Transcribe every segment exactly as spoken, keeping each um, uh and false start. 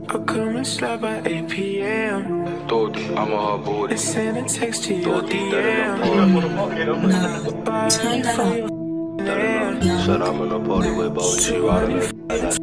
I'll come and slap by eight p m Dodi, I'm a hard booty. And send a text to your D M. Turn that up. Said I'm in a party with both. She riding it.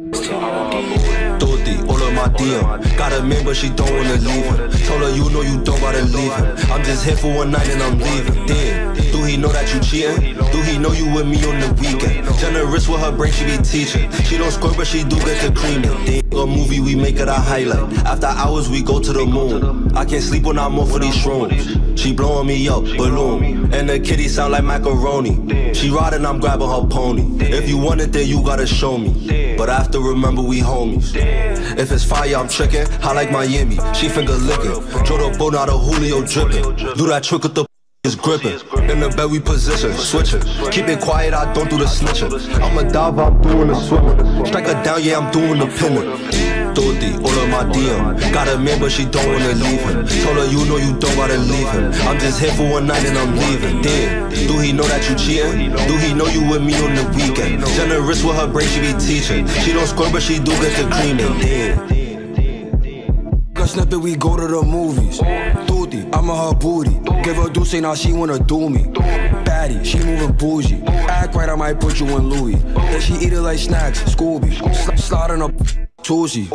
Dodi, all of my D M. Got a man, but she don't wanna leave him. Told her you know you don't gotta leave him. I'm just here for one night and I'm leaving. Damn, do he know that you cheating? Do he know you with me on the weekend? Generous with her brain, she be teaching. She don't squirt, but she do get the creaming. Damn, a movie we make it a highlight. After hours we go to the moon. I can't sleep when I'm off of these shrooms. She blowing me up, balloon. And the kitty sound like macaroni. She riding, I'm grabbing her pony. If you want it, then you gotta show me. But after remember we homies. If it's fire, I'm tricking. I like Miami, she finger licking. Draw the boat out of Julio dripping. Do that trick with the is gripping. In the bed we position, switching. Keep it quiet, I don't do the snitching. I'm a diver, I'm doing the swimming. Strike her down, yeah, I'm doing the pinning. Dodi, all of my D M. Got a man, but she don't wanna leave him. Told her you know you don't gotta leave him. I'm just here for one night and I'm leaving. Damn, do he know that you cheating? Do he know you with me on the weekend? Generous with her brain, she be teaching. She don't squirt, but she do get the creaming. Damn. Snippet, we go to the movies. Dodi, I'm a her booty. Give her Deuce, now she wanna do me. Baddie, she moving bougie. Act right, I might put you in Louis. And she eat it like snacks, Scooby. Sl Sliding up, Tuesday.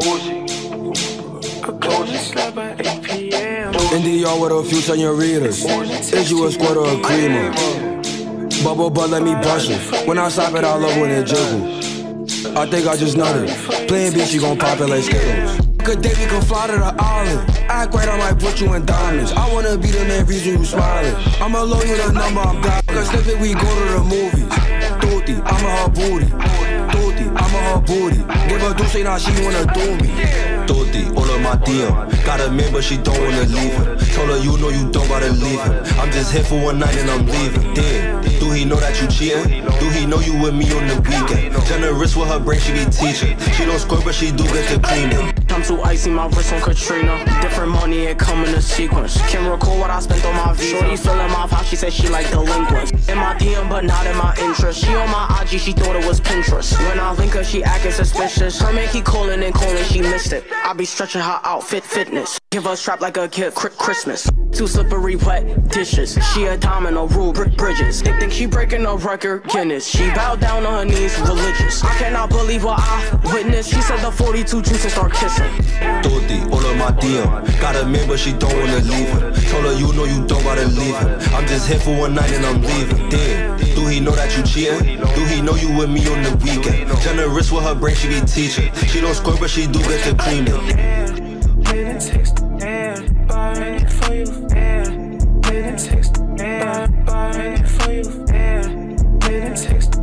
In the yard with a few senoritas. Is you a squirt or a creamer? Bubble butt, let me brush it. When I slap it, I love when it jiggles. I think I just nutted. Playing B, she gon' pop it like Skittles. Good day, we can fly to the island. Act right, I might put you in diamonds. I wanna be the main reason you smiling. I'ma loan you the number, I'm dying. Cause snippet, we go to the movies. Dodi, I'm a her booty. Dodi, I'm a her booty. Give her Deuce, now she wanna do me. Dodi, all of my D M. Got a man, but she don't wanna leave him. Told her you know you don't gotta leave him. I'm just here for one night and I'm leaving. Damn, do he know that you cheating? Do he know you with me on the weekend? Generous with her brain, she be teaching. She don't squirt, but she do get the creaming. I'm too icy, my wrist on Katrina. Different money, it come in a sequence. Can't recall what I spent on my visa. Shorty feeling my vibe, she said she like delinquents. In my D M, but not in my interest. She on my I G, she thought it was Pinterest. When I link her, she acting suspicious. Her man keep calling and calling, she missed it. I be stretching her outfit fitness. Give her strap like a gift, Christmas. Two slippery wet dishes. She a domino, rule brick bridges. Think think she breaking a record Guinness. She bowed down on her knees, religious. I cannot believe what I witnessed. She said the forty-two juice and start kissing. Dodi, all of my D M. Got a man, but she don't wanna leave him. Told her you know you don't gotta leave him. I'm just here for one night and I'm leaving. Damn, do he know that you cheating? Do he know you with me on the weekend? Generous with her brain, she be teaching. She don't squirt, but she do get the creaming. Didn't text, yeah, buying it for you, yeah. Didn't text, yeah, buying it for you, yeah. Didn't text.